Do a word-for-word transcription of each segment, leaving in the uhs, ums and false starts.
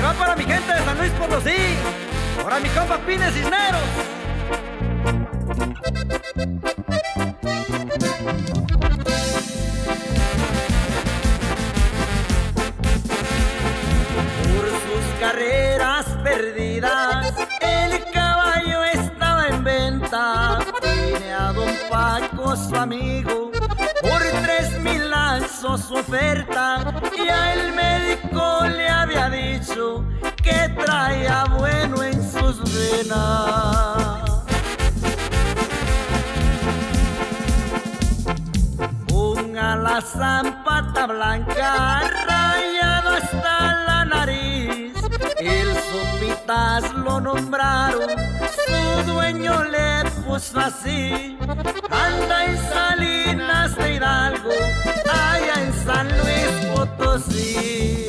va para mi gente de San Luis Potosí, para mi compa Pines Cisneros. Por sus carreras perdidas, el caballo estaba en venta. Vine a don Paco, su amigo, por tres mil lanzó su oferta, y a el médico le había dicho que traía bueno en sus venas. Un alazán pata blanca, rayado hasta la nariz, el Sopitas lo nombraron, su dueño le puso así. Anda en Salinas de Hidalgo, allá en San Luis Potosí.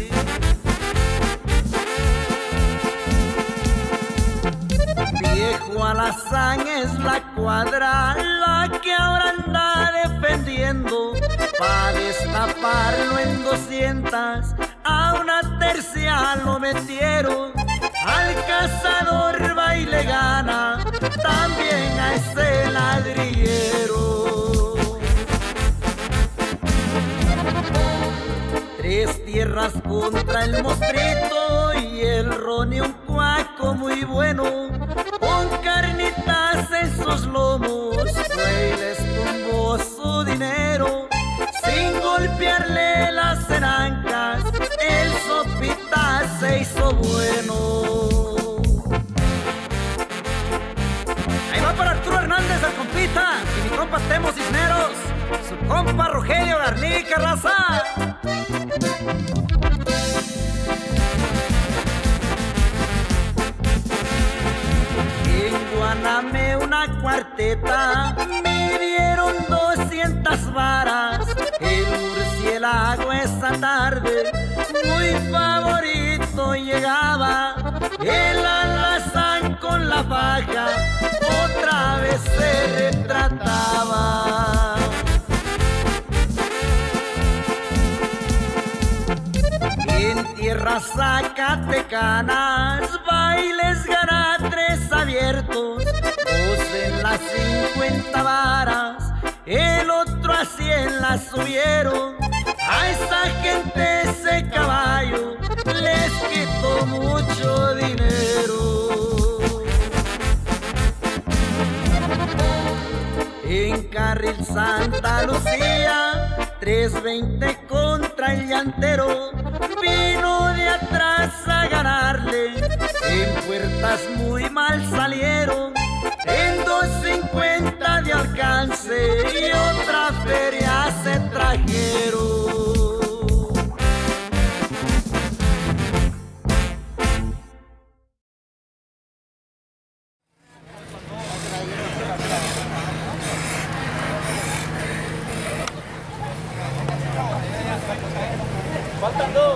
Viejo alazán es la cuadra, la que ahora anda defendiendo. Pa' destaparlo en doscientas, a una tercia lo metieron. Al cazador va y le gana, también a ese ladrillero. Tres tierras contra el mostrito y el Ronnie, un cuaco muy bueno, con carnitas en sus lomos, fue y les tumbó su dinero. Sin golpearle las enancas, el Sopitas se hizo bueno. Ahí va para Arturo Hernández, el compita, y mi compa Temo Cisneros, su compa Rogelio Garnica, raza. En Guaname una cuarteta, me dieron doscientas varas. El murciélago esa tarde, muy favorito llegaba. El alazán con la faja, otra vez se retrataba. En tierras zacatecanas, bailes gana tres abiertos, dos en las cincuenta varas, el otro a cien la subieron. A esa gente ese caballo les quitó mucho dinero. En Carril Santa Lucía, tres veinte contra el llantero, vino de atrás a ganarle. En puertas muy mal salieron, en dos cincuenta de alcance y otra feria se trajeron. Faltan dos.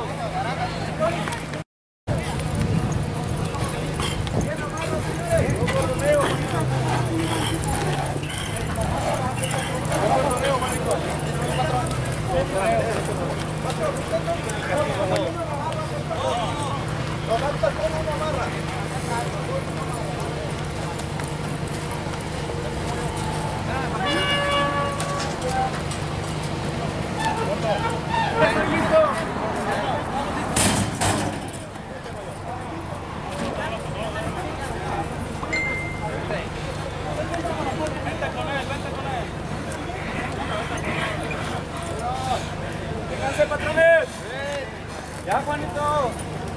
Patrones. Ya, Juanito.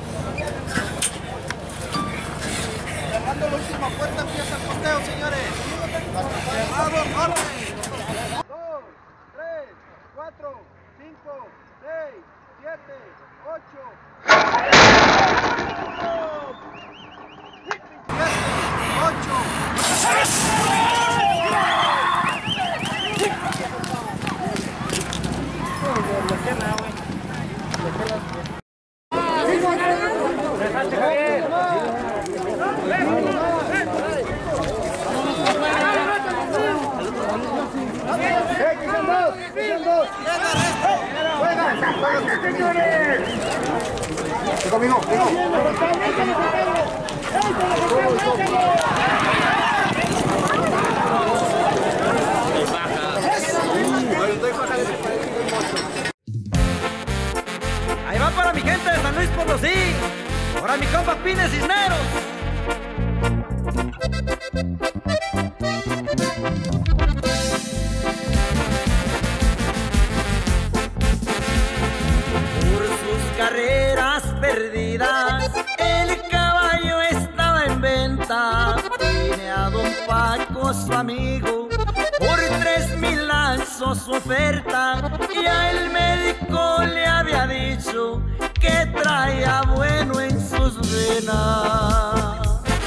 Cerrando la última puerta, empieza el conteo, señores. Cerrado, orden. dos, tres, cuatro, cinco, seis, siete, ocho. ¡Juega! ¡Juega, señores! Hijo, mijo, hijo. Ahí va para mi gente de San Luis Potosí. Para mi compa Pines Cisneros. Por sus carreras perdidas, el caballo estaba en venta. Vine a don Paco, su amigo, por tres mil lanzó su oferta. Y a el médico le había dicho que traía bueno en sus venas.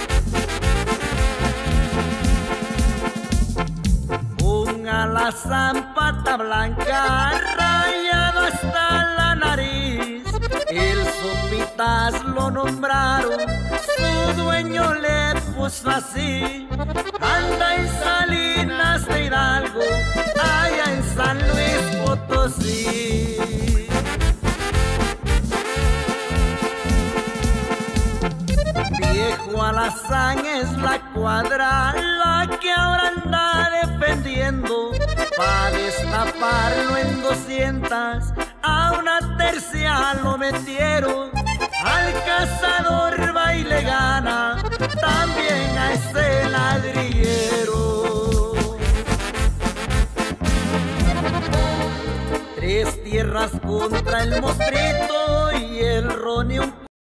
Un alazán pata blanca, rayado hasta la nariz. El Sopitas lo nombraron, su dueño le puso así. Anda en Salinas de Hidalgo, allá en San Luis Potosí. Viejo alazán es la cuadra, la que ahora anda defendiendo. Pa' destaparlo en doscientas, a una tercia lo metieron. Al cazador va y le gana, también a ese ladrillero. Tres tierras contra el mostrito y el Ronnie un